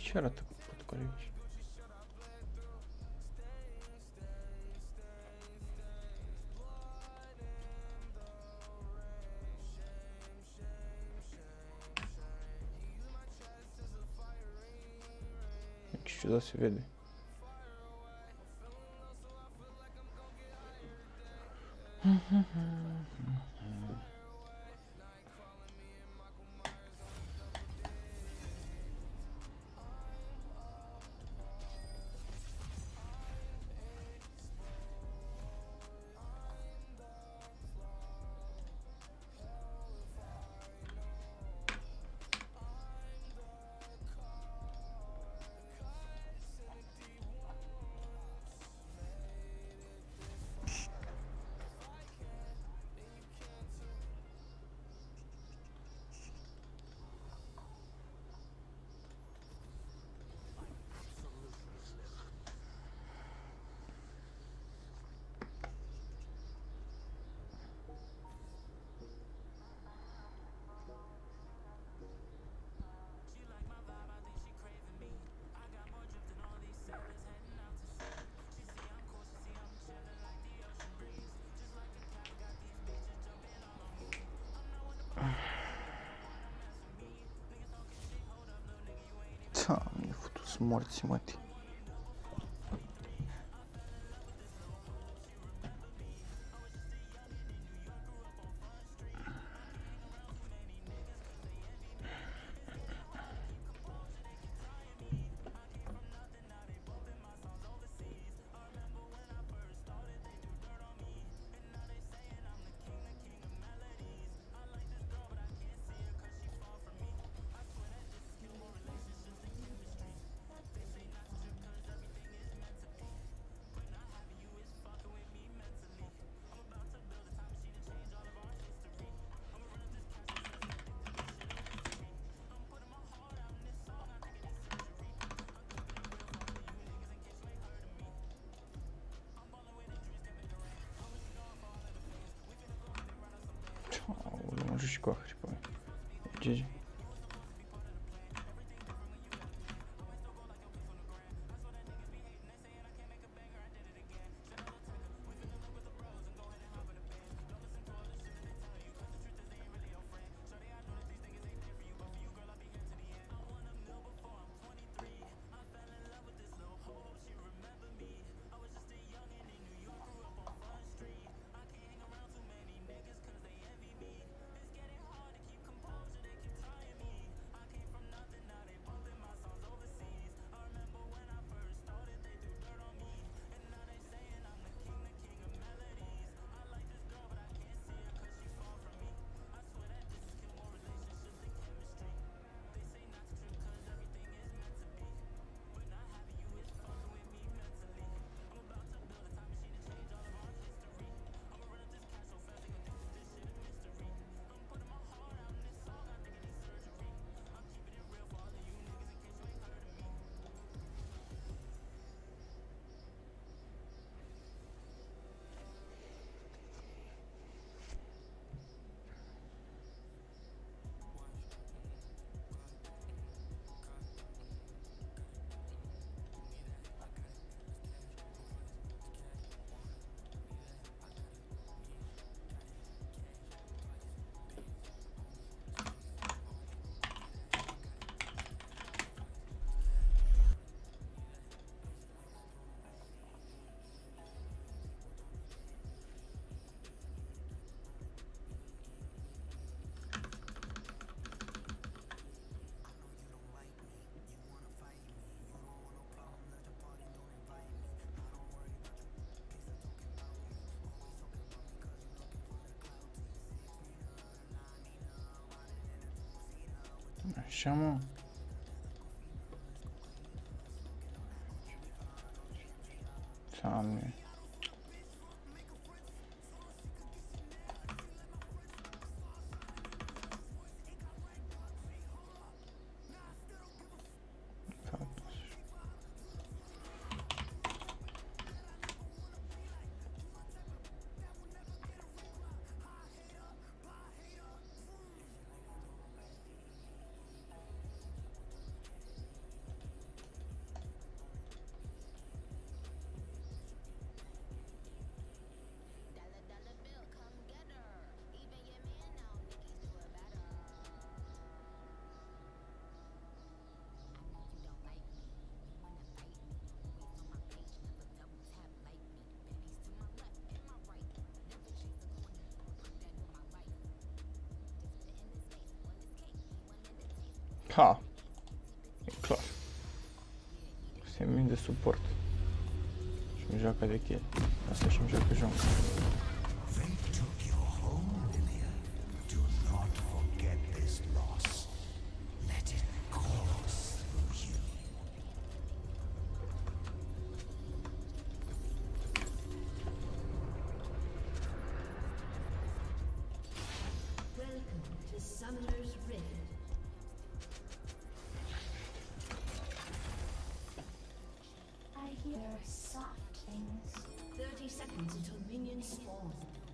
Ce arată protocole aici? Ce ciudat se vede. Doamne, futu-s morți, mătii. Aoleu, mă joc și cu ahri pe mine. GG. Așa, mă. Doamne. Ha! E clar. Se min de suport. Și-mi joacă de kill. Asta și-mi joacă joc. Soft things. 30 seconds until minions spawn.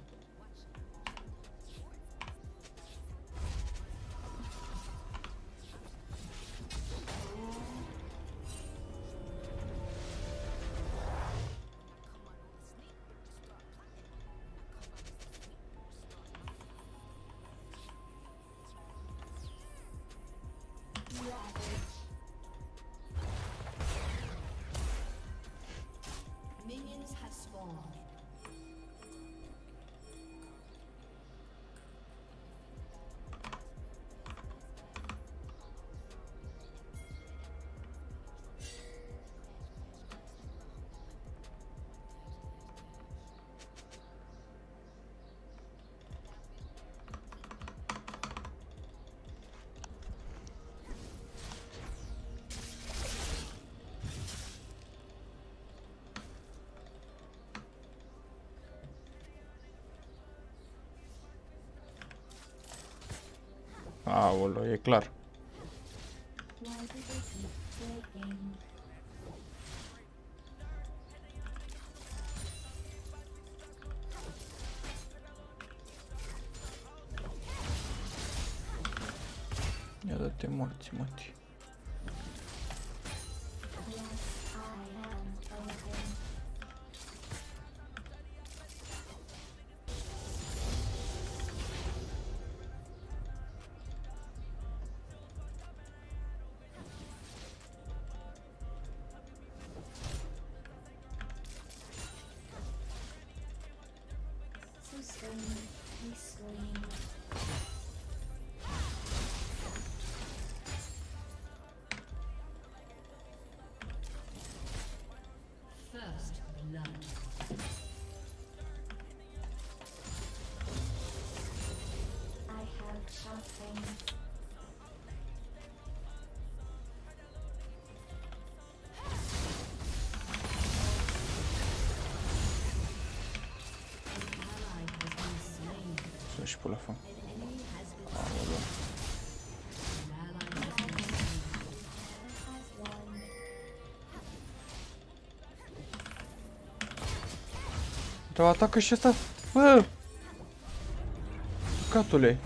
Minions have spawned. Aolo, e clar. Ia dă-te morți, mătii. First blood. I have something. Și pula fă. Aolo. Te atacă și ăsta? Bă! Catule!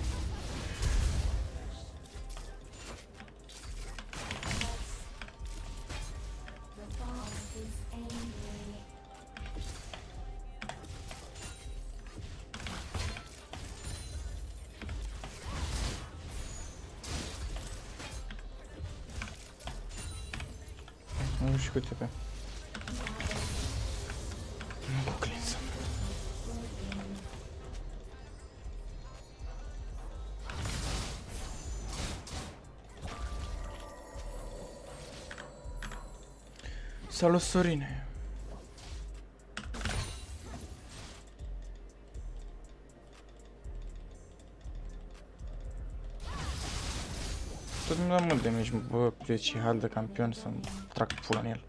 Nu știu cu TP. Nu cu cleanse. Salut, Sorine! Tot nu am mult damage, bă, deci hal de campion să-mi trag pula în el.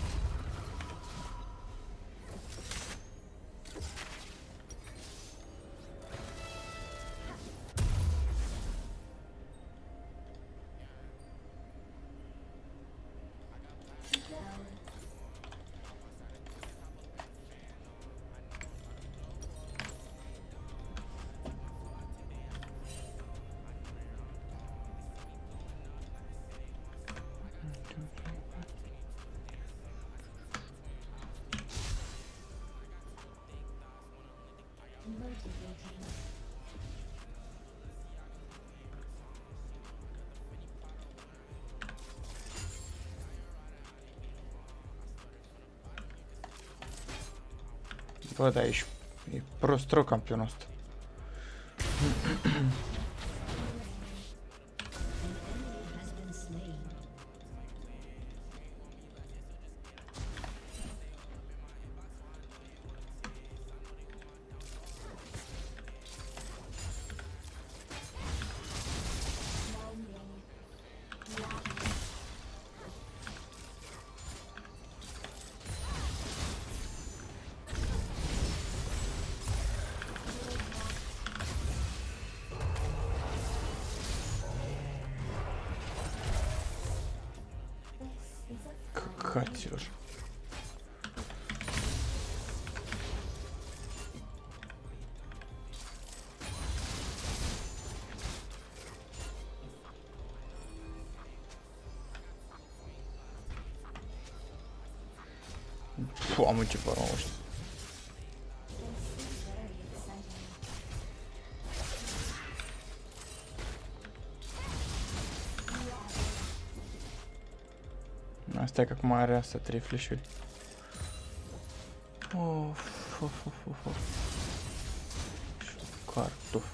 Bă, dar ești... e prost rău campionul ăsta. Căcaților. Mamă, ce pară ăștia. Stai că acum are asta 3 flash-uri. Of. Cartof.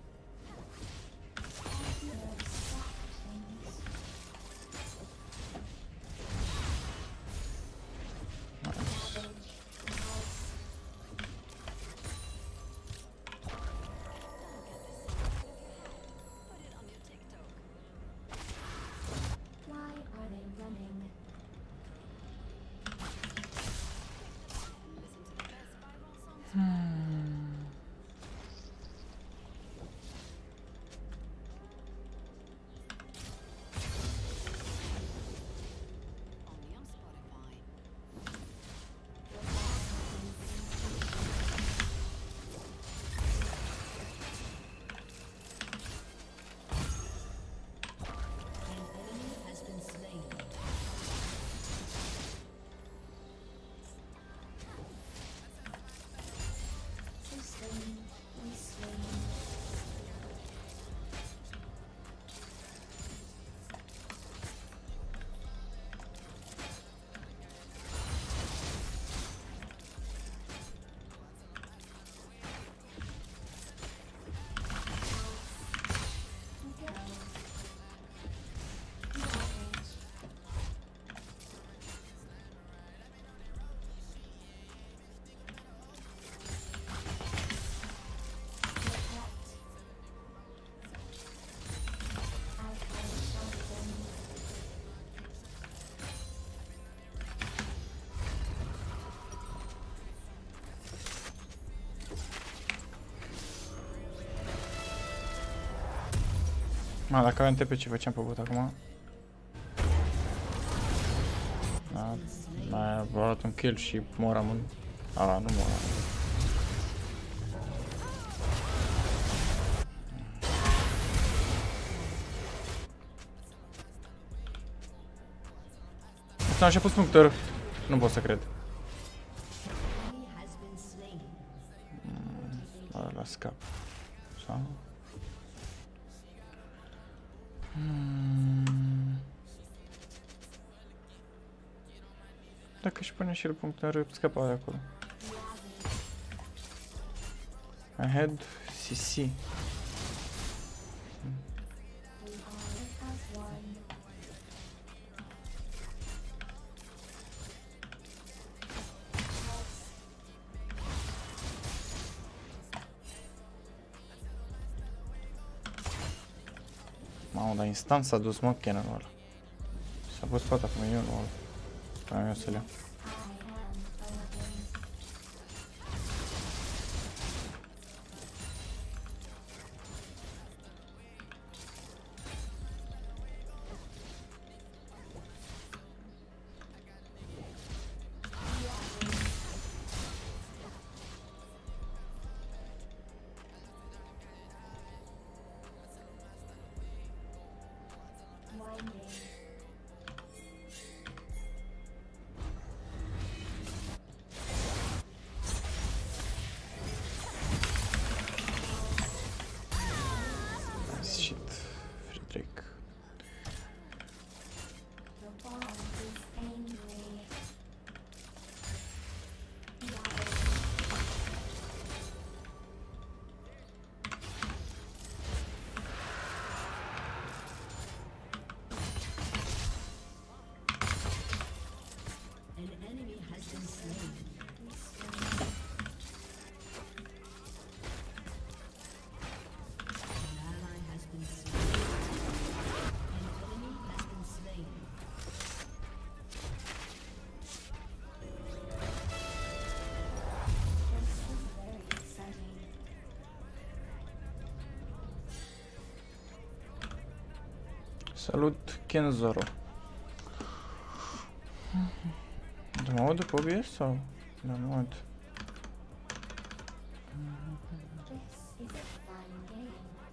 Dacă avem TP, ce făceam pe bot acum? A luat un kill și moram în... nu moram. Asta și-a pus punctor. Nu pot să cred. La scap. Sau? Dacă își pune și el punctul, scăpa de acolo. I had CC. Mamă, dar instant s-a dus, mă, cannon-ul ăla. S-a pus pata cu minionul ăla. Vreau eu să le iau. Salut, Kenzoro. Da, mă aud după OBS sau? Da, mă aud. This is a fun game.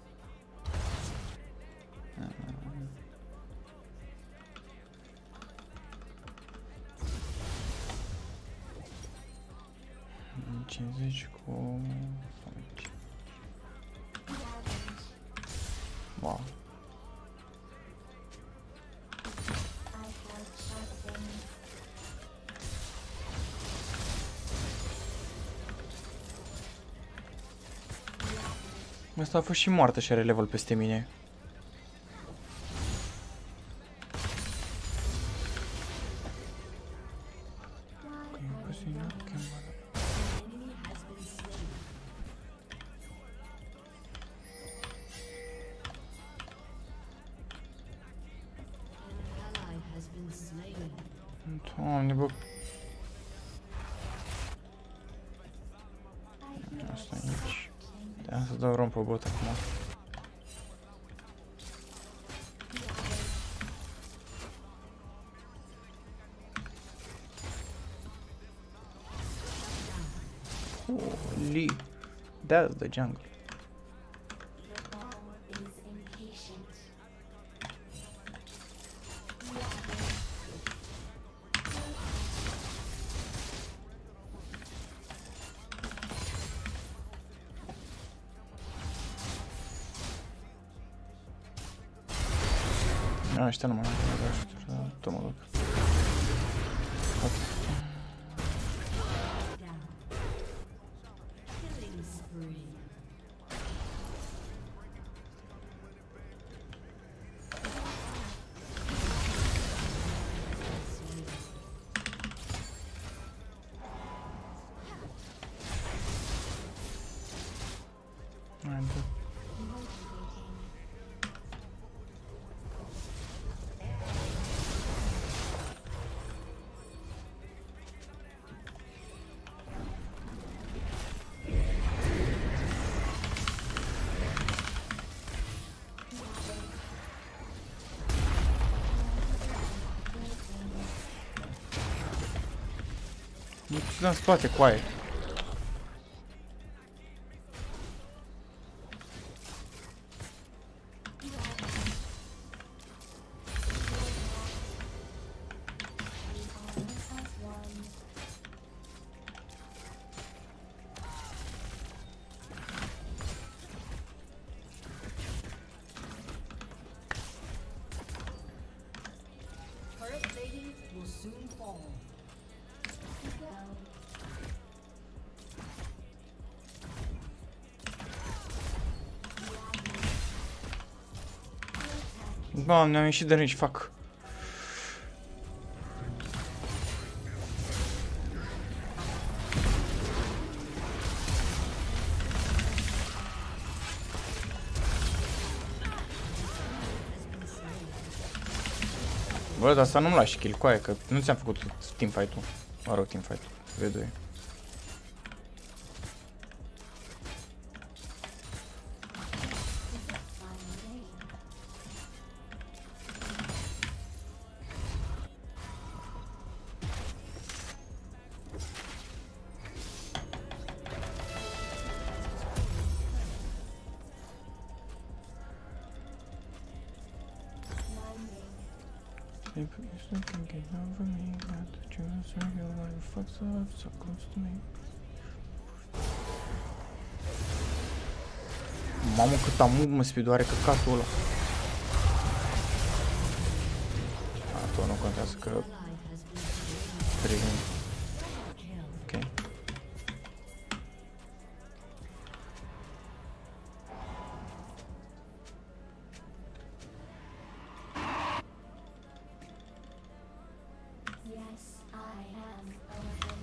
În 50 cu... Wow. I have sharp things. Asta a fost și moartă și are level peste mine. Enemy has been slain. An ally has been slain. Doamne, bă. I hear Asta soft aici. things. Trebuie să dau rom pe bot acum. Holy. That's the jungle. The ball is impatient. Ăștia nu mai am de mă duc. Down. Killing spree. Hai, dă. Motivating. Nu ți în spate, coaie. As one. Turret plating will soon fall. Go. Doamne, am ieșit de range, fac. Bă, dar asta nu-mi lași kill, coaie, că nu ți-am făcut teamfight-ul. Mă rog, teamfight-ul. V2. Fun game. Minding. Mamă, cât am mă speedoare căcatul ăla. A, tot nu contează că... Ally has been slain. Privim. Kill. Ok. Yes, I am a weapon.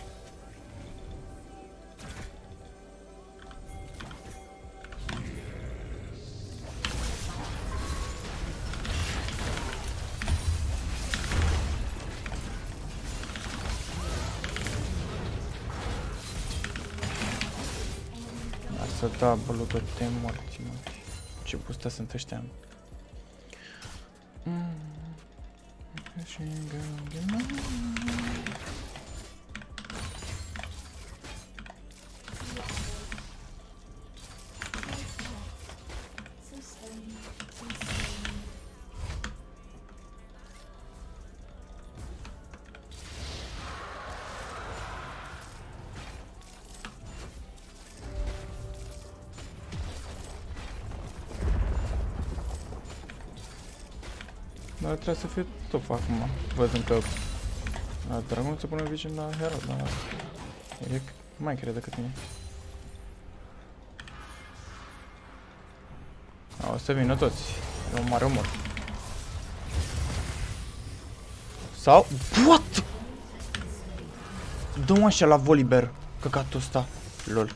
Să da bălută de morți, mă. Ce bustea sunt ăștia. Dar trebuie să fie top acum. Văd că la dragon se pune vicin la hero, dar e mai cred decât mine. O să vină toți. E un mare omor. Sau... What? Dă-mă așa la volibear. Căcatul ăsta. Lol.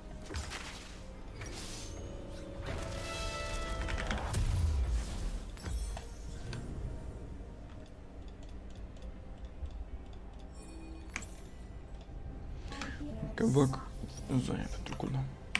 Că băg în zone pentru cooldown.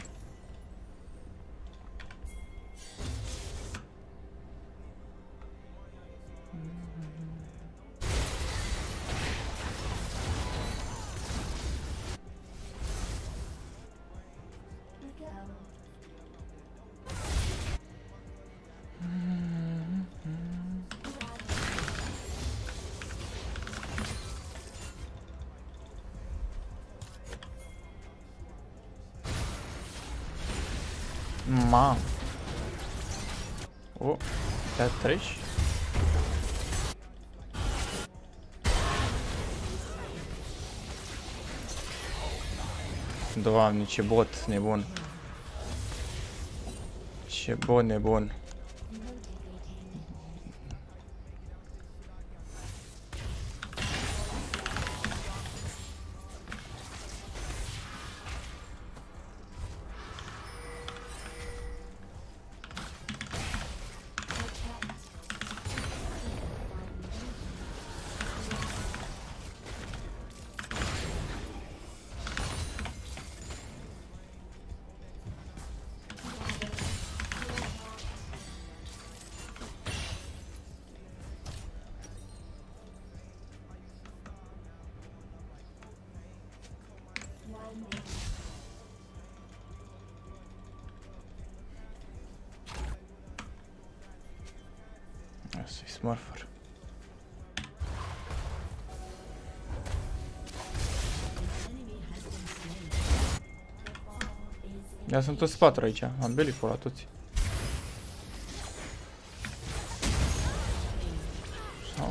Ma. O, te treci? Doamne, ce bot nebun. Ce bot nebun. Asta-i smurfer. Ia sunt toți patru aici, am belicul la toți. Sau?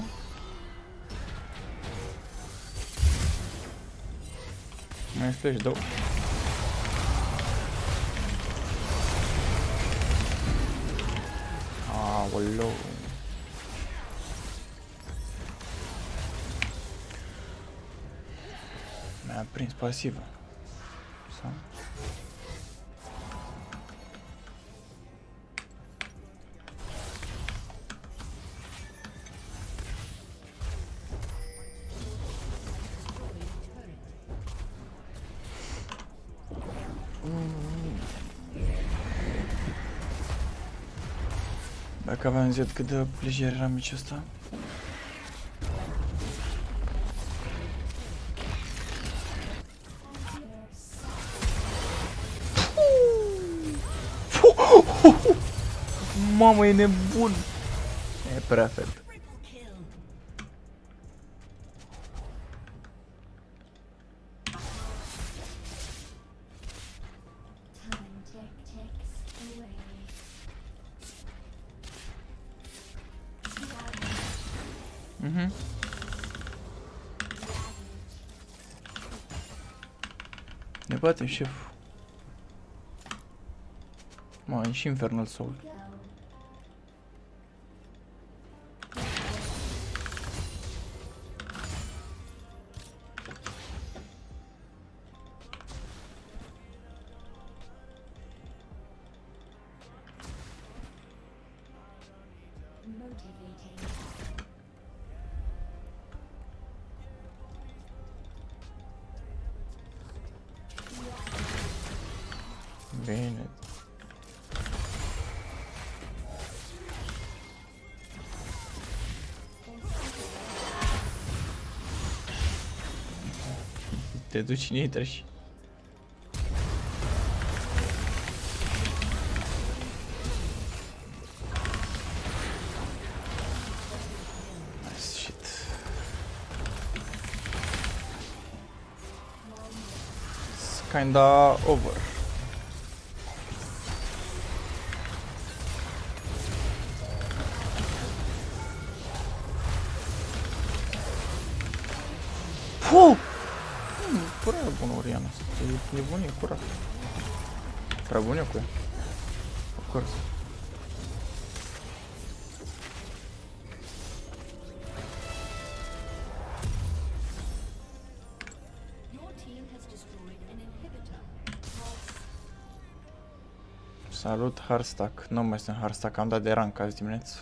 Mai este și două. Aoleu. Mi-a prins pasivă. Sau? Dacă aveam zis cât de lejer era mici ăsta. Mamă, e nebun! E prea fet. Ne batem, șef. Mă, e și Infernal Soul. Bine. te duci în intră și... Nice shit. It's kinda over. Puh! Pura e bună Oriana asta, e nebunie, curat. Prea bun eu cu ea. Of course. Salut, Hardstack. Nu mai sunt Hardstack, am dat de rank azi dimineață.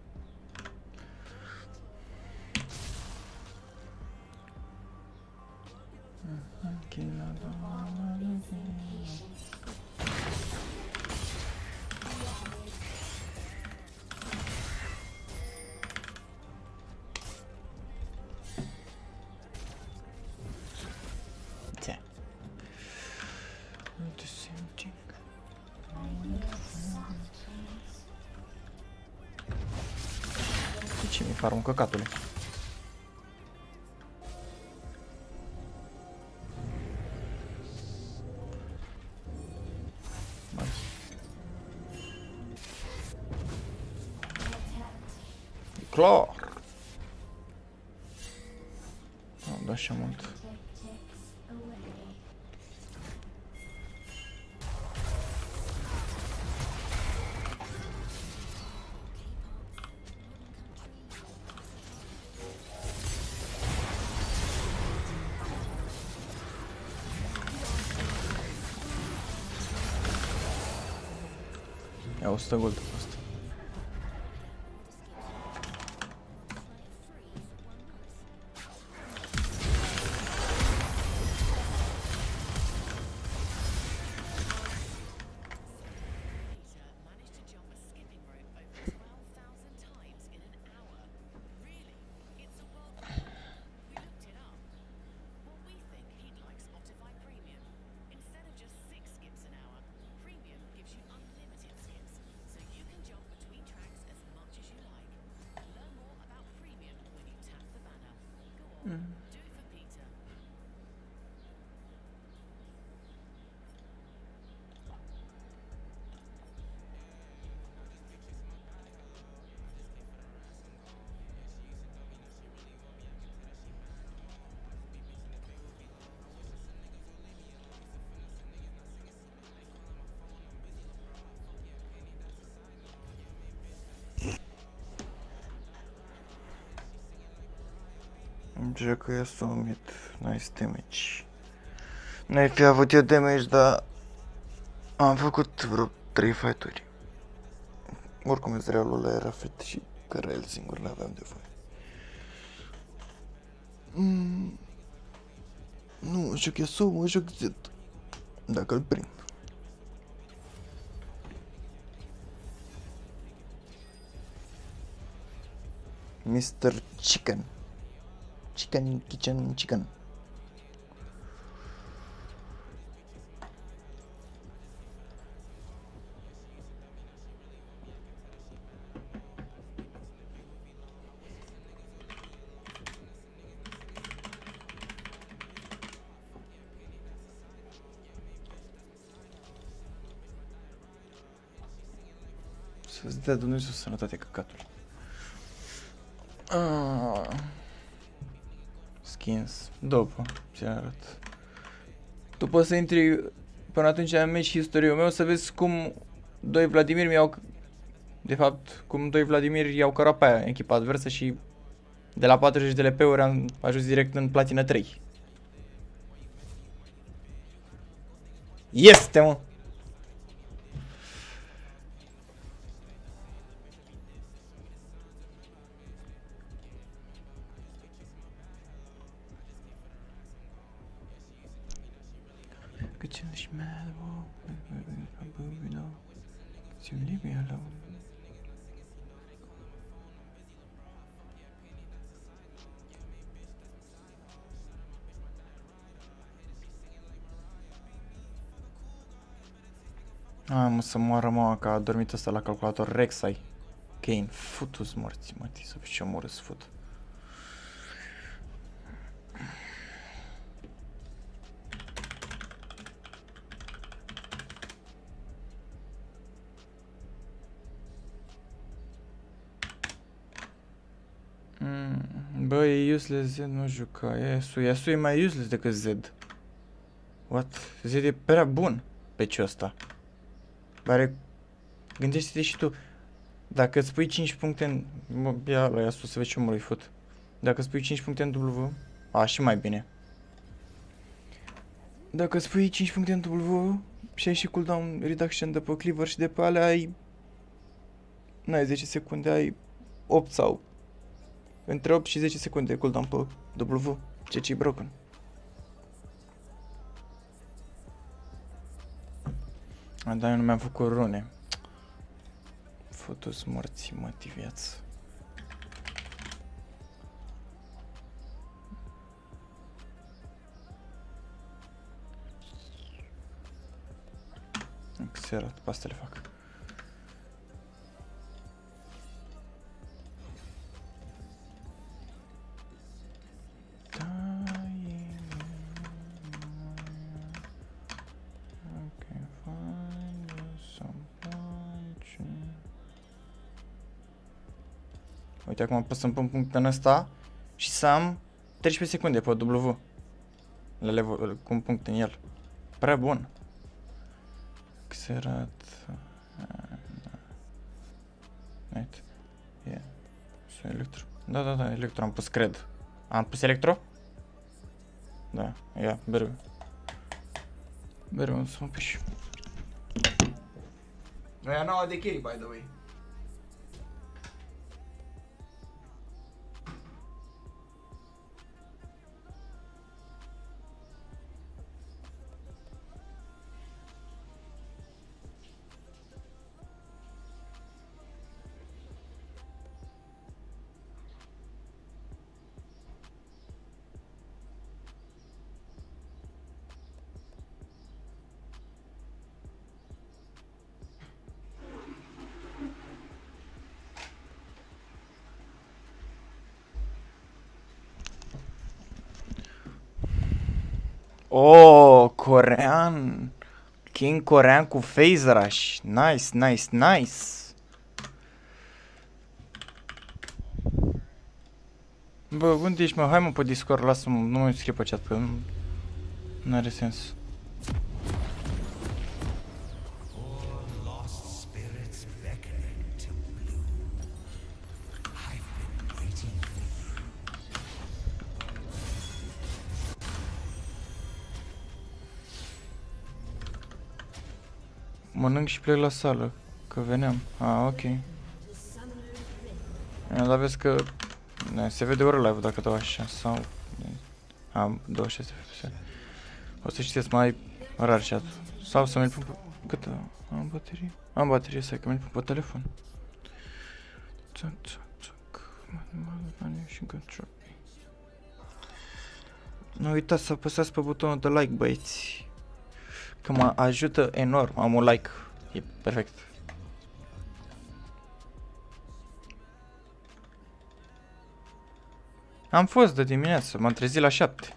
Ce mi farm căcatule? Clar. Nu, da așa mult. Ia 100 gold cu asta. Joacă ea summit, nice damage. N-ai fi avut eu damage, dar am făcut vreo 3 fight-uri. Oricum Ezrealul ăla era fit și căra el singur, n-aveam de voie. Nu, joc Yasuo, mă joc Z. Dacă îl prind. Mr. Chicken. Chicken, kitchen, chicken. Să-ți dea Dumnezeu sănătate, căcatul. Skins. După, ce arăt. Tu poți să intri până atunci în match history-ul meu să vezi cum doi Vladimir mi-au... De fapt, cum doi Vladimir i-au cărat pe aia în echipa adversă și de la 40 de LP-uri am ajuns direct în platina 3. Este, mă! Just mad, you know, you leave me alone. Hai mă să moară mama că a dormit ăsta la calculator. Rek'Sai. Kane. Futu-s morți, mă, să vezi ce omorâs fut. Bă, e useless Z, nu juca. Yasuo e mai useless decât Z. What? Z e prea bun pe ce ăsta. Bare, gândește-te și tu. Dacă îți pui 5 puncte în... Ia la Yasuo să vezi ce omor îi fut. Dacă îți pui 5 puncte în W... A, și mai bine. Dacă îți pui 5 puncte în W și ai și cooldown reduction de pe cleaver și de pe alea, ai... N-ai 10 secunde, ai 8 sau... Între 8 și 10 secunde cooldown pe W, ceea ce e broken. A, dar eu nu mi-am făcut rune. Fotos morții, mătii viață. Xerat, pe asta le fac. Uite, acum pot să-mi pun punct în ăsta și să am 13 secunde pe W. La level, cu un punct în el. Prea bun. Xerat. Uite. E. Să electro. Da, electro am pus, cred. Am pus electro? Da, ia, bereu. Bereu, să mă piși. Aia nouă de carry, by the way. Oh, corean. King corean cu phase rush. Nice. Bă, unde ești, mă? Hai, mă, pe Discord, lasă-mă, nu mă scrie pe chat, că nu are sens. Mănânc și plec la sală, că veneam. Ah, ok. Dar vezi că se vede ori live dacă dau așa, sau... Am 26 FPS. O să știți mai rar chat. Sau să mi-l pun pe... Cât am baterie? Am baterie, stai că mi-l pun pe telefon. Nu uitați să apăsați pe butonul de like, băieți. Că mă ajută enorm. Am un like. E perfect. Am fost de dimineață. M-am trezit la 7.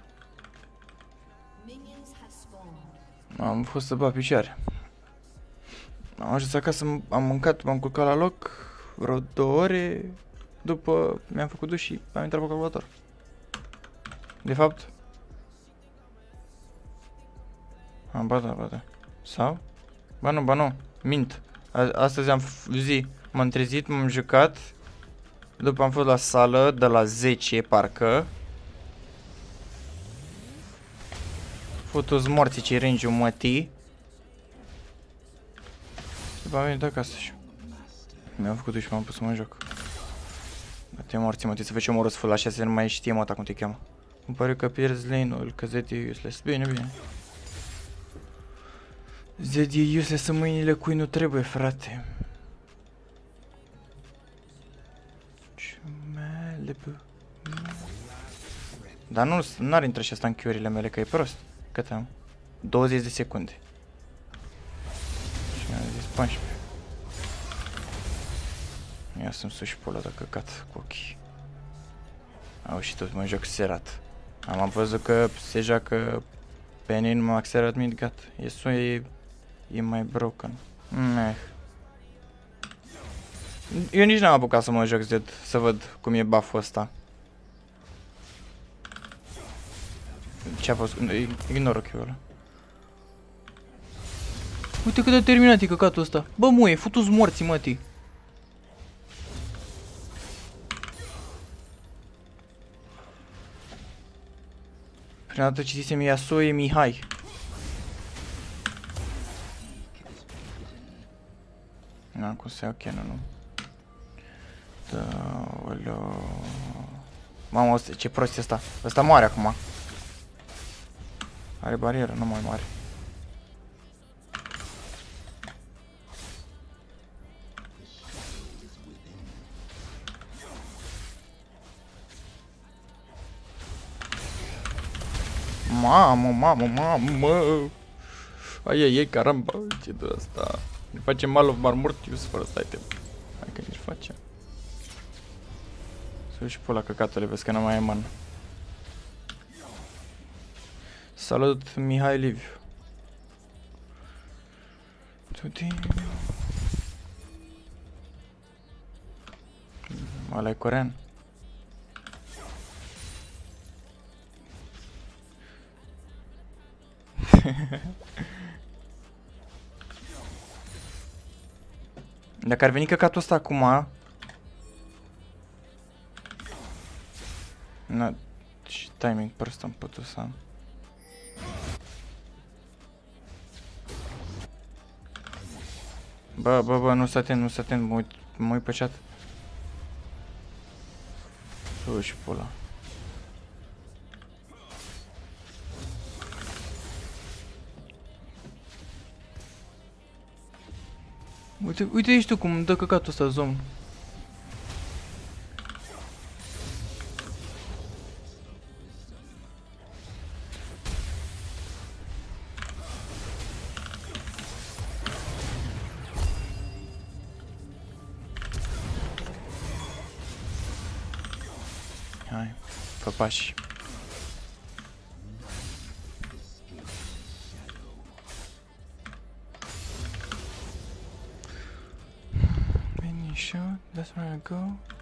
Am fost să bat picioare. Am ajuns acasă, am mâncat, m-am culcat la loc vreo 2 ore. După mi-am făcut duș și am intrat pe calculator. De fapt... Ba da. Sau? Ba nu, mint. Astăzi am zi, m-am trezit, m-am jucat. După am fost la sală de la 10, parcă. Futu-s morții cei range-ul mătii. După am venit acasă și mi-am făcut duș și m-am pus să mă joc. Bate morții mătii, să vezi ce omorul sfânt la 6, nu mai știe măta cum te cheamă. Îmi pare că pierzi lane-ul, că Z e useless. Bine. Z e useless în mâinile cui nu trebuie, frate. Dar nu are intră și asta în chiurile mele, că e prost. Cât am? 20 de secunde. 14. Ia să-mi suși pula de căcat cu ochii. Au și tot mă joc serat. Am văzut că se joacă pe ei numai accelerat mid, gata. E mai broken. Meh. Eu nici n-am apucat să mă joc Z, să văd cum e buff-ul ăsta. Ce-a fost? Ignor ochiul ăla. Uite cât de terminat e căcatul ăsta. Bă, muie, futu-ți morții, mătii. Prima dată citisem Yasuo e Mihai. N-am cum să iau cannon-ul. Da-oleo. Mamă, ce prost e ăsta. Ăsta moare acum. Are barieră, nu mai mare. Mamă. Ai, caramba, ce de asta. Ne facem Mal of Marmortius fără să item. Hai că nici facem. Să și pula căcatule, vezi că nu mai e man. Salut, Mihai Liviu. Ăla-i corean. Dacă ar veni căcatul ăsta acum. Na, ce timing prost am putut să am. Bă, nu s-a atent, mă uit pe chat. Uși pula. Uite ești tu cum dă căcatul ăsta zon. Hai, fă pași. Shoot, that's where I go.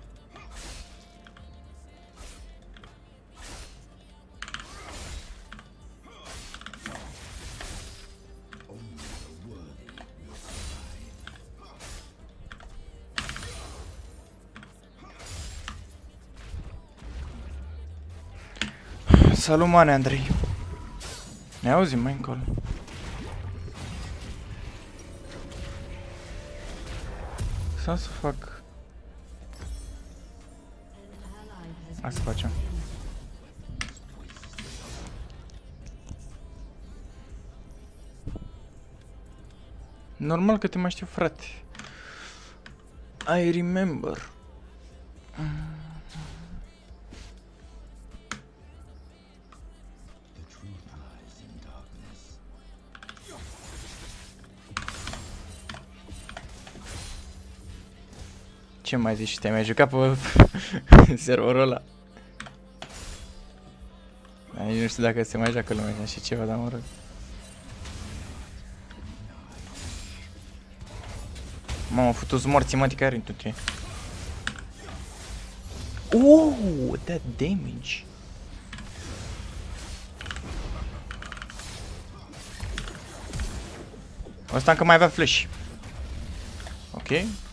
Salut, mane, Andrei. Ne auzim mai încolo. Sau să fac... Asta facem. Normal că te mai știu, frate. I remember. Ce mai zici? Te-ai mai jucat pe serverul ăla? Nici nu știu dacă se mai joacă lumea și ceva, dar mă rog. Mamă, futu-ți morții, mă, care în toate. That damage. Ăsta încă mai avea flash. Ok.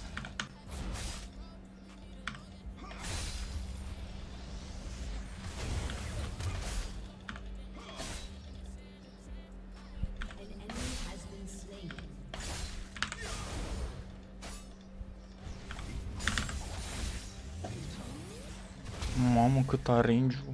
Mamă, cât are range-ul.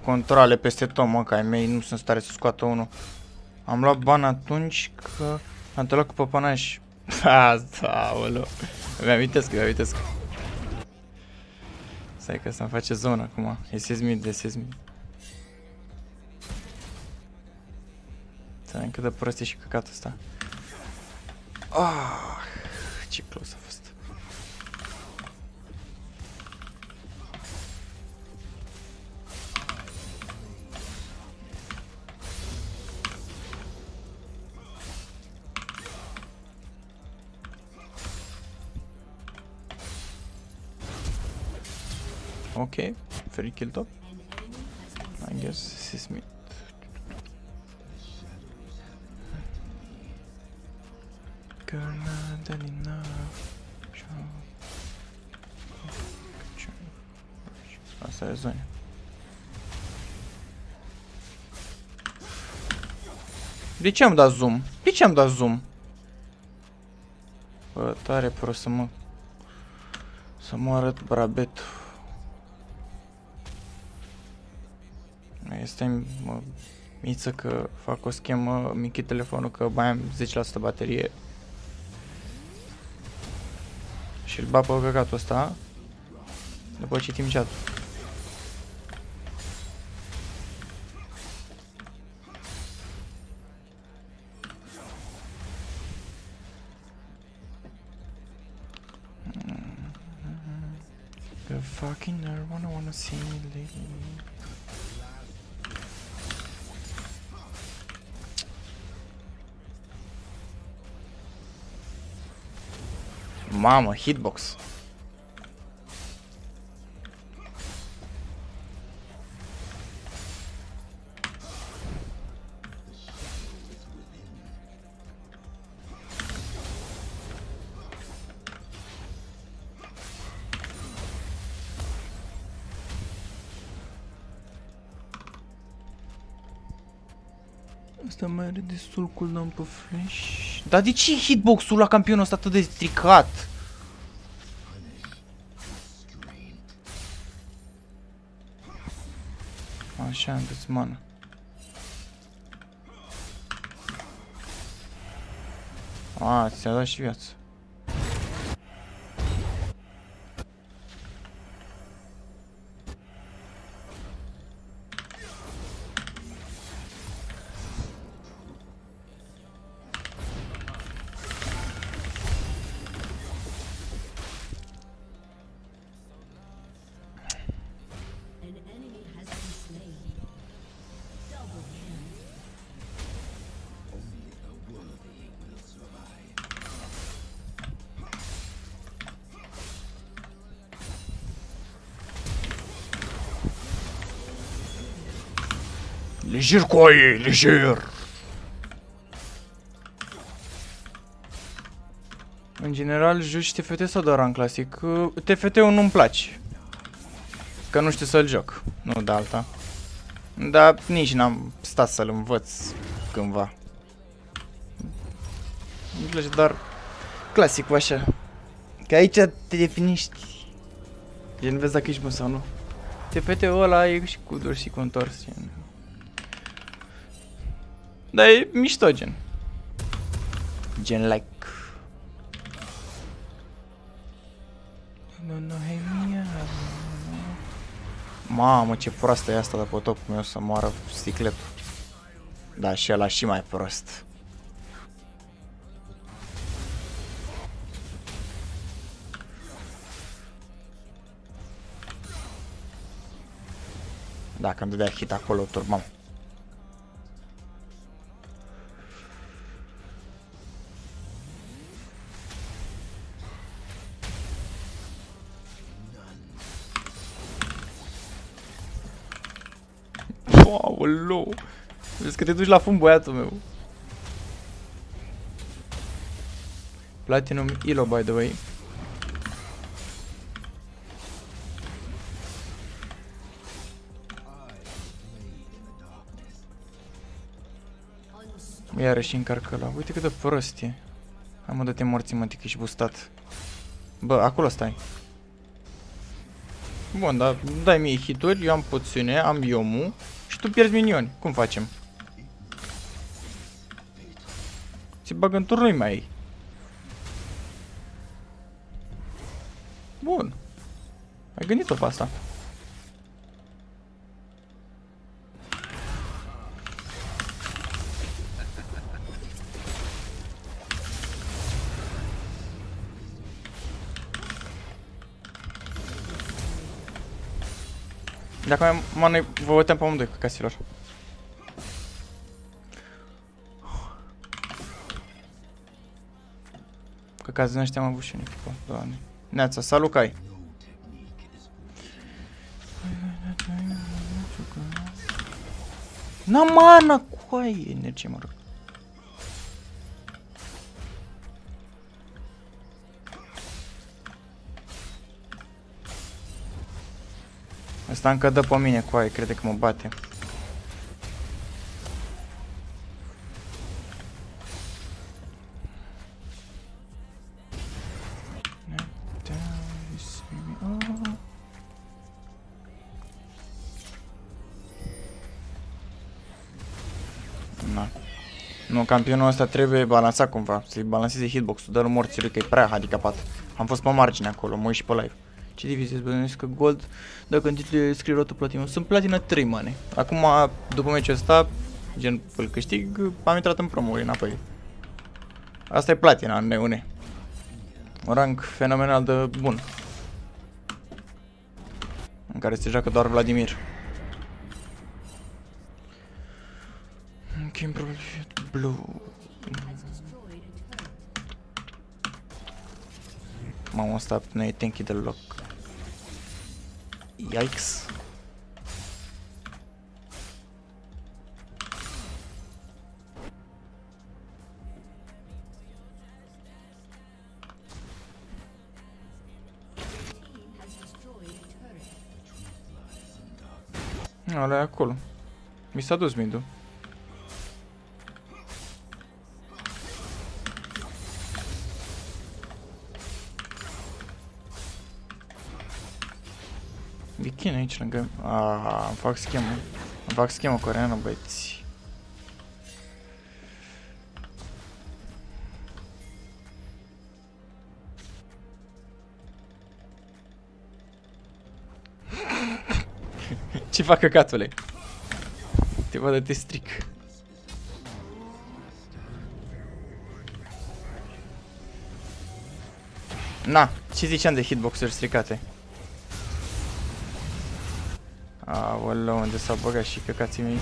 controle peste tot, mă, că ai mei nu sunt stare să scoată unul. Am luat bani atunci că am luat cu păpănaș. Asta, aoleu. Mi-amintesc. Stai că să-mi face zona acum. E sesmit de sesmit. Să vedem cât de prost e și căcatul ăsta. Ah, ce close a fost. Ok, free kill top. I guess this is me. Asta e zona. De ce am dat zoom? De ce am dat zoom? Bă, tare prost să mă arăt brabetul. Este miță că fac o schemă, mi închid telefonul că mai am 10% baterie. Și îl bat pe căcatul ăsta. După citim chat-ul. The fucking nerd wanna see me leave. Mamă, hitbox. Asta mai are destul cooldown pe flash. Dar de ce hitbox-ul la campionul ăsta atât de stricat? Așa, dă-ți mana. A, ți-a dat și viață. Lejer cu aie, lejer! În general, joci TFT sau doar în clasic? TFT-ul nu-mi place. Că nu știu să-l joc, nu de alta. Dar nici n-am stat să-l învăț cândva. Îmi place doar clasicul așa. Că aici te definești. Gen, vezi dacă ești bun sau nu. TFT-ul ăla e și cu dur și cu întors. Dar e mișto, gen. Gen like. Mamă, ce proastă e asta de pe topul meu să moară sticletul. Da, și ăla și mai prost. Dacă îmi dădea hit acolo, turbam. Aoleu! Vezi că te duci la fund, băiatul meu. Platinum elo, by the way. Iarăși încarcă ăla. Uite cât de prost e. Hai mă, dă-te morții, mă, că ești boostat. Bă, acolo stai. Bun, dar dai mie hituri, eu am poțiune, am iomu și tu pierzi minioni. Cum facem? Ți bag în turnui mai ai. Bun. Ai gândit-o pe asta. Dacă mai mană, vă uităm pe amândoi, casilor. Că caz din ăștia am avut și un echipă, doamne. Neața, salut, Cai. N-am mana, coaie, energie, mă rog. Ăsta încă dă pe mine, coaie, crede că mă bate. Na. Nu, campionul ăsta trebuie balansat cumva, să-i balanceze hitbox-ul, dă-l morții lui că e prea handicapat. Am fost pe margine acolo, mă uit și pe live. Ce divizie îți că gold, dacă în scrie rotul platină. Sunt platină 3 mane. Acum, după meciul ăsta, gen îl câștig, am intrat în promo înapoi. Asta e platina în neune. Un rang fenomenal de bun. În care se joacă doar Vladimir. Game Blue. Mamă, ăsta nu e tanky deloc. Yikes. Ăla e acolo. Mi s-a dus mid-ul. Bikini aici lângă... Aaaa, îmi fac schemă. Îmi fac schemă coreană, băieți. Ce fac căcatule? Te văd de te stric. Na, ce ziceam de hitbox-uri stricate? Aoleu, unde s-au băgat și căcații mei.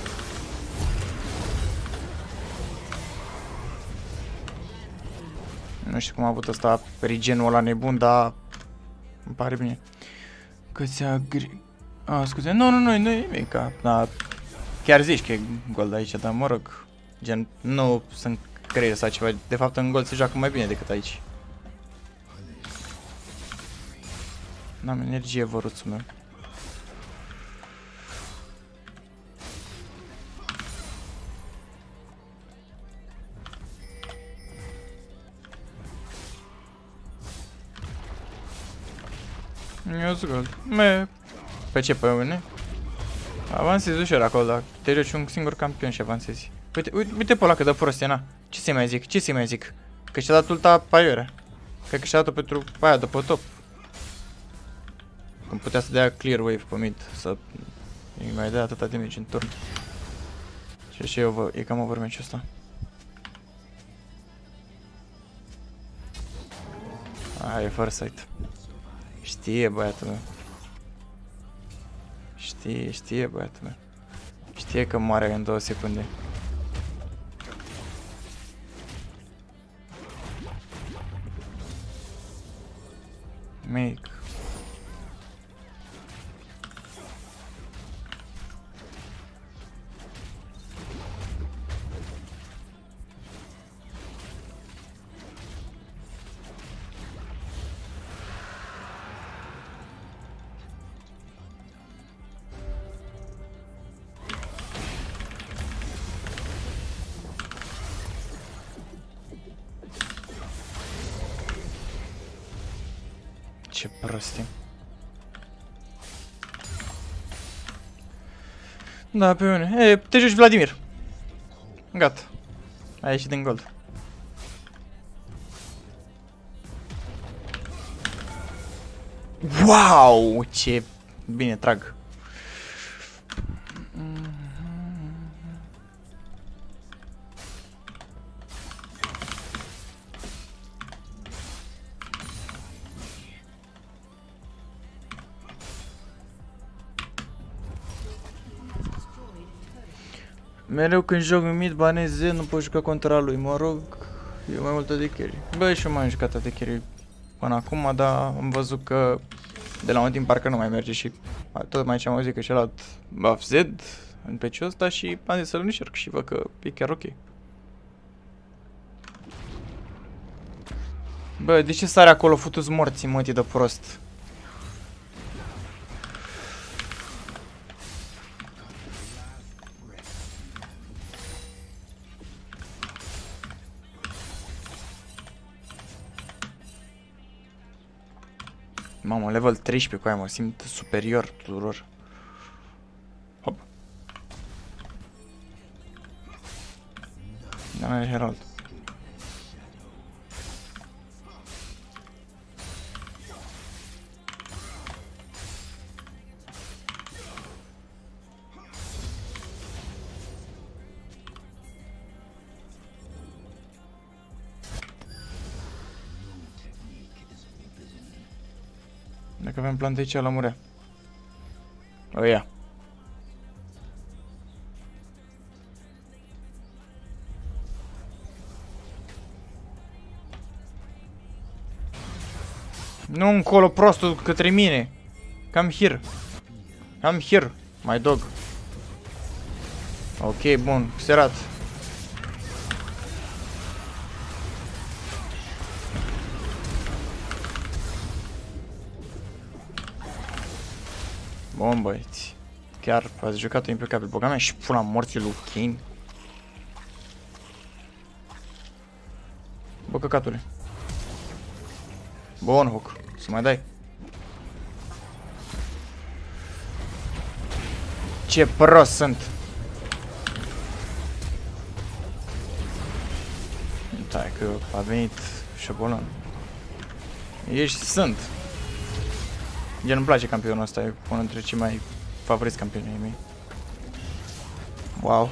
Nu știu cum a avut ăsta regenul ăla nebun, dar îmi pare bine. Că ți-a agri... scuze, nu e nimic. Da, chiar zici că e gold aici, dar mă rog, gen, nu sunt creier sau ceva. De fapt, în gold se joacă mai bine decât aici. N-am energie, văruțul meu. Eu zic gold. Pe ce, pe mine? Avansezi ușor acolo, dar te joci un singur campion și avansezi. Uite pe ăla că dă prostie, na. Ce să-i mai zic? Ce să-i mai zic? Că și-a dat ulta paiore. Cred că și-a dat-o pentru aia de pe top. Cum putea să dea clear wave pe mid, să îi mai dea atâta damage în turn. Și eu e cam over match-ul ăsta. E fără site. Știe băiatul meu. Știe băiatul meu. Știe că moare în 2 secunde. Make. Ce prostie. Da, pe mine. E, te joci Vladimir. Gata. Ai ieșit din gold. Wow! Ce bine trag. Mereu când joc mid banez Z, nu pot juca contra lui, mă rog, e mai multă de carry. Bă, și eu mai am jucat de carry până acum, dar am văzut că de la un timp parcă nu mai merge și tot mai ce am auzit că și-a luat buff Z în peciul ăsta și am zis să-l încerc și văd că e chiar ok. Bă, de ce sare acolo futu-ți morții, mătii de prost? Mamă, level 13 cu aia, mă simt superior tuturor. Hop. Dar n-are herald. Dacă avem plante aici, la murea. O ia. Nu încolo, prostul, către mine. Come here. Come here, my dog. Ok, bun, serat. Bun, băieți. Chiar ați jucat-o impecabil. Băga mea și pula morții lui Kane. Bă, căcatule. Bun, Hook. Să mai dai. Ce prost sunt. Stai că a venit șobolan. Sunt. Gen, îmi place campionul ăsta, e unul dintre cei mai favoriți campionii mei. Wow.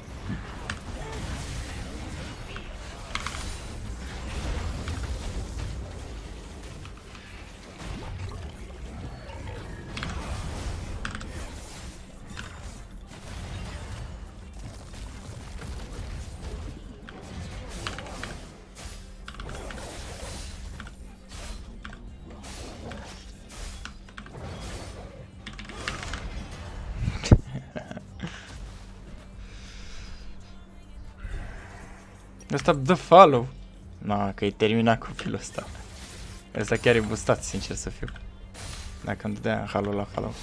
Ăsta dă follow. Na, că e terminat copilul ăsta. Ăsta chiar e boostat, sincer să fiu. Dacă îmi dădea halo la follow.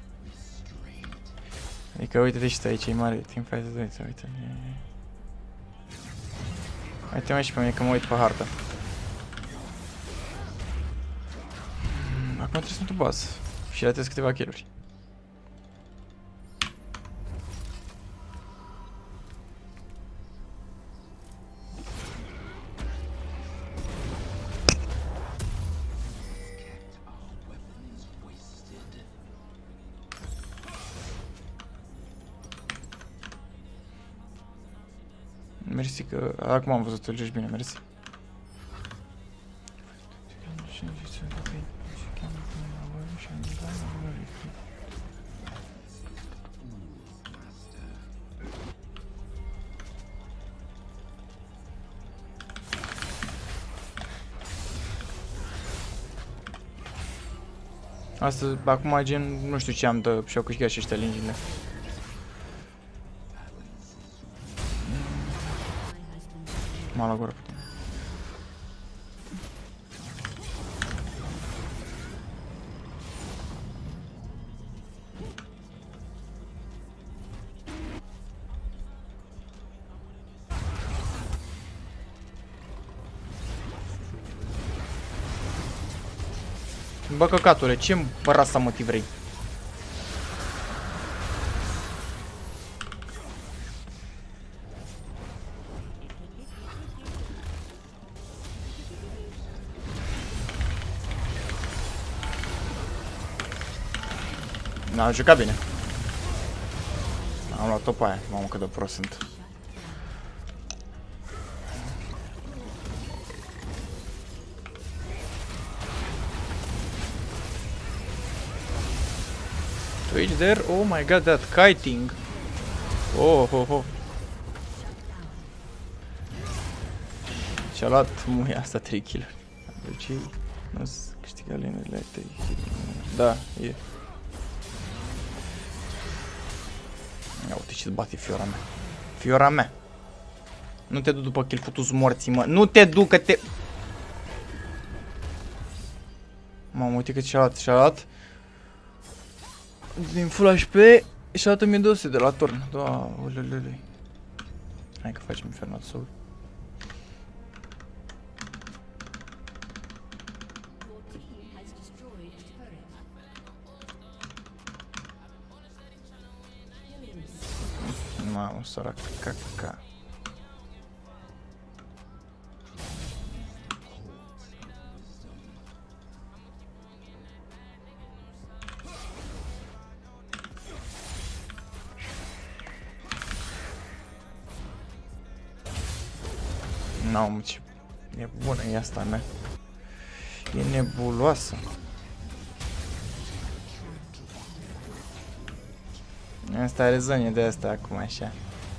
Adică uite-te și tu aici, e mare teamfight, uite. Uite mai și pe mine că mă uit pe hartă. Acum trebuie să mă duc bază și ratez câteva kill-uri. Mersi că acum am văzut, îl joci bine, mersi. Asta, acum gen, nu știu ce am de și-au câștigat și ăștia lingile. M-a la gură. Bă, căcatule, ce rasa motiv vrei? N-a jucat bine. Am luat-o pe aia. Mamă, cât de prost sunt. Twitch there? Oh my god, that kiting! Oh, ho, ho. Și-a luat muia asta 3 kill-uri. Deci nu-s câștigat linurile 3 kill-uri. Da, e. Ia uite ce-ți bate fiora mea. Fiora mea. Nu te du după kill, futu-ți morții, mă. Nu te du, că te... Mamă, uite cât și-a luat. Din full HP și-a luat 1200 de la turn. Doamne. Hai că facem Infernal Soul. Mamă, sărac, caca. N-am ce nebună e asta mea. E nebuloasă. Asta are zone de asta acum așa.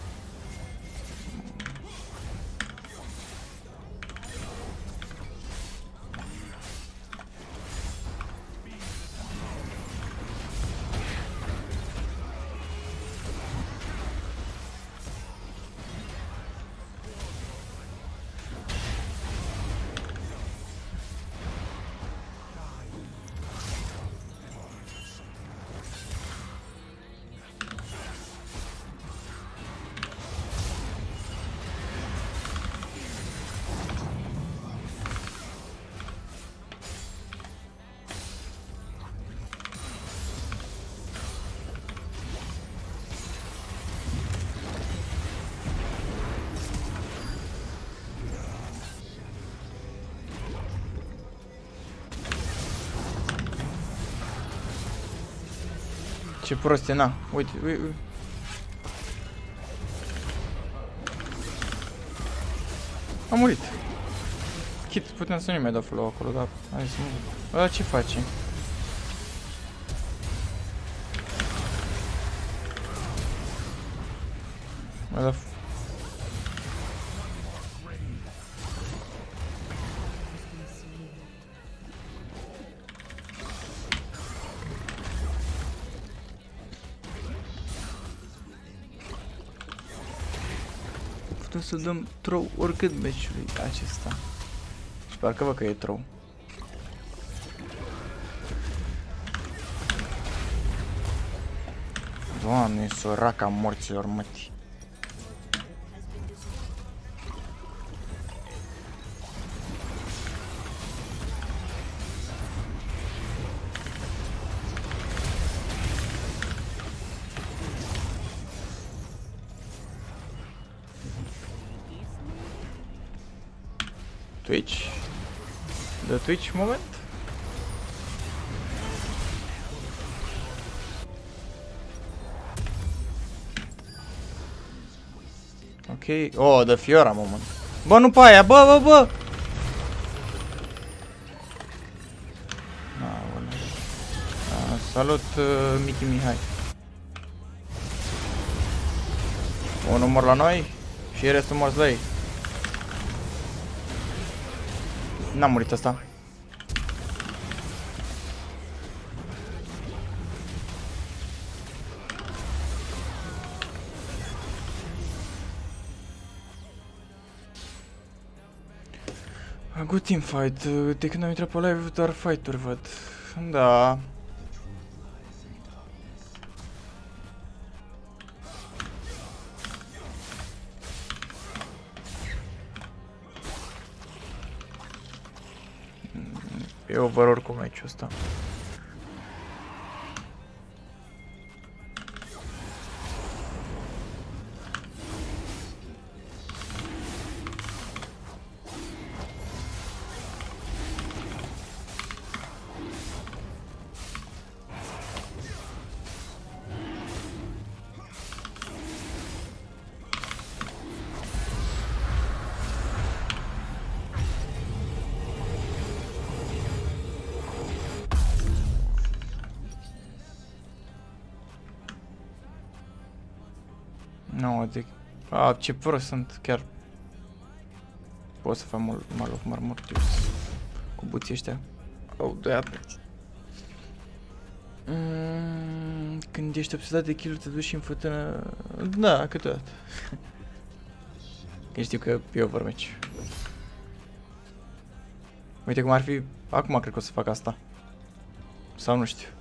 Ce prost e, na. Uite, uite. A murit. Chit, putem să nu mai dau flow acolo, dar hai să nu. Ăla ce face? Ăla... Putem să dăm throw oricât meciului acesta. Și parcă văd că e throw. Doamne, soraca morților mătii. Twitch. The Twitch moment. Ok. Oh, the Fiora moment. Bă, nu pe aia, bă! Salut, Michi Mihai. Unul mor la noi și restul morți la ei. N-a murit asta. Good team fight. De când am intrat pe live doar fight-uri văd. Da. E over oricum meciul ăsta. Nu, de... A, ce prost sunt, chiar. Pot să fac maloc marmurtius. Cu buții ăștia. Au, doi ape. Când ești obsedat de kill-uri, te duci și în fântână... Da, câteodată. Când știu că e overmatch. Uite cum ar fi... Acum cred că o să fac asta. Sau nu știu.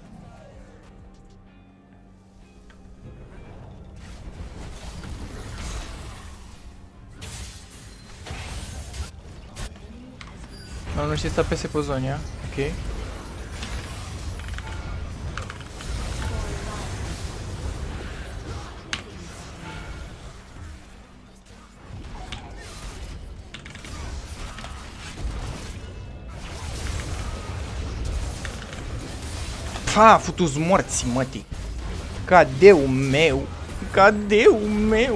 Nu știu să apese pe zonia. Ok. Ha, futu-ți morți, mătii. Cadeu meu. Cadeu meu.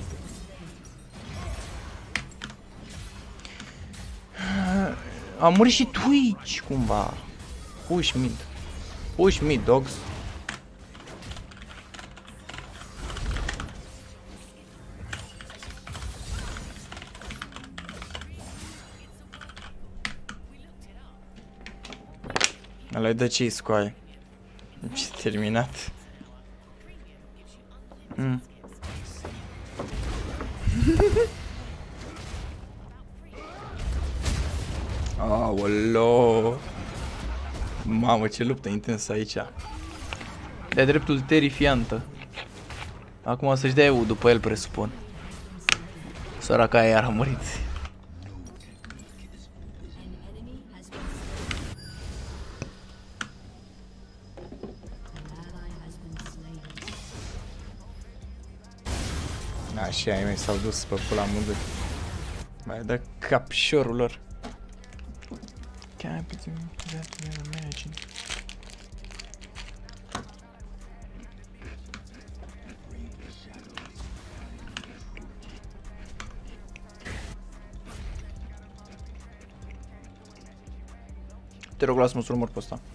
A murit și Twitch, cumva. Push mid. Push mid, dogs. Ăla-i dă ce-i scoaie. Ce terminat. Aoleo. Mamă, ce luptă intensă aici. De-a dreptul terifiantă. Acum o să-și dea eu după el, presupun. Săraca aia iar a murit. Așa, ai mei s-au dus pe pula mânduri. Mai dă capșorul lor. Can't put him that you imagine. Te rog, lasă-mă să urmăr pe ăsta.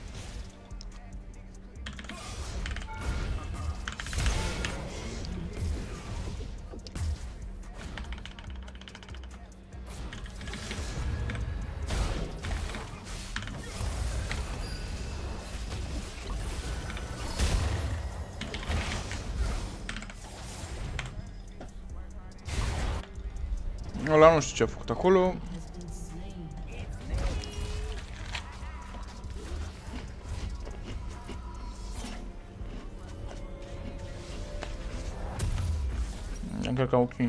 Ăla nu știu ce a făcut acolo. Cred că ok.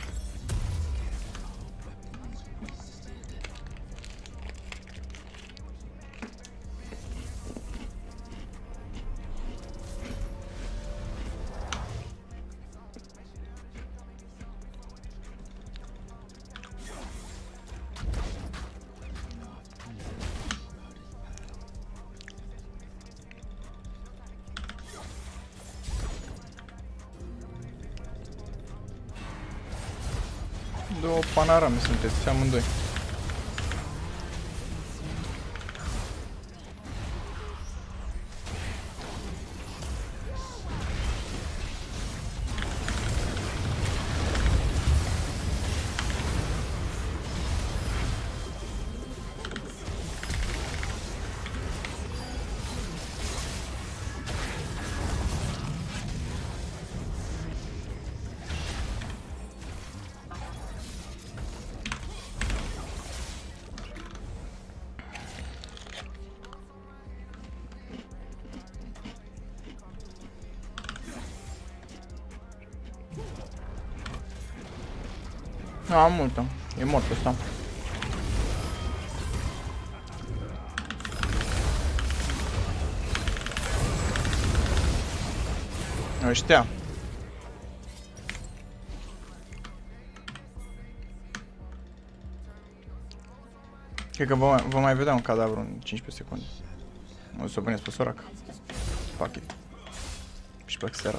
Două panarame sunteți, amândoi. Am multă. E mort ăsta. Ăștia. Cred că vă mai vedea un cadavru în 15 secunde. O să o puneți pe sorac. Fuck it. Și plec seara.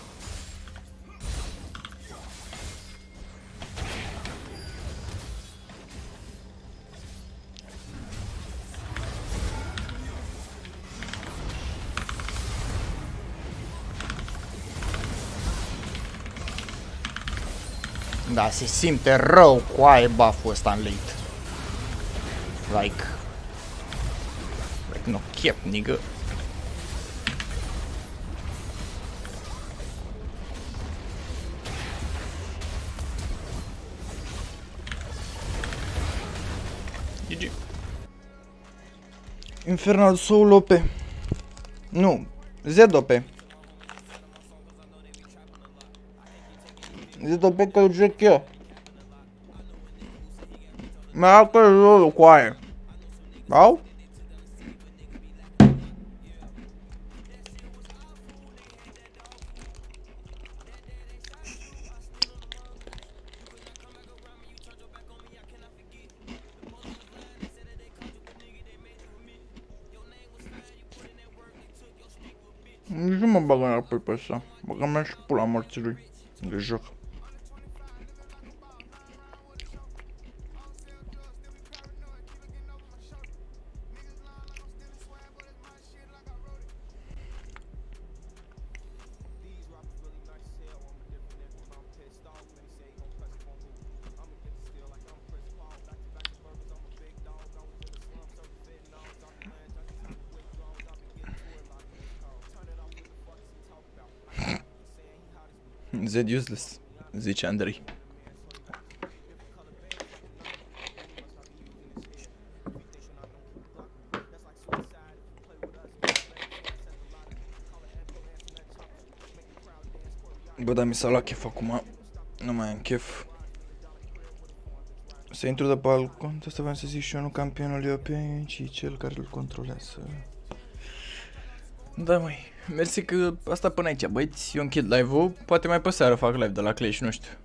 Da, se simte rău cu aia buff-ul ăsta în late. Like no cap, nigga. GG. Infernal Soul OP. Nu, ZOP. ZOP că îl joc eu. Mai acolo rolul cu aia. Au? Nici nu mă bag înapoi pe ăsta. Băga mea și pula morții lui de joc. Z useless, zice Andrei. Bă, dar mi s-a luat chef acum. Nu mai am chef. Să intru de pe alt cont, asta vreau să zic și eu, nu campionul EOP, ci cel care îl controlează. Da, măi, mersi că asta până aici, băieți, eu închid live-ul, poate mai pe seară fac live de la Clash, nu știu.